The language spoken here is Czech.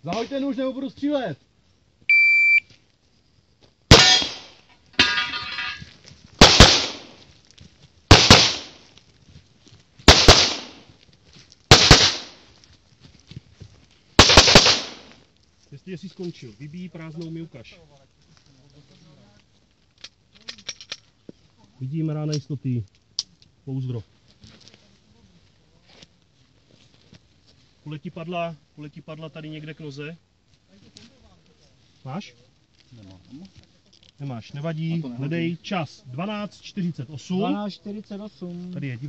Zahoďte nůž, nebo budu střílet. Jestli jsi skončil, vybíjí prázdnou mi ukaž. Vidíme rána jistoty. Pouzdro. Kuletí padla tady někde k noze. Máš? Nemám. Nemáš, nevadí. Hledej čas. 12:48. 12:48. Tady je.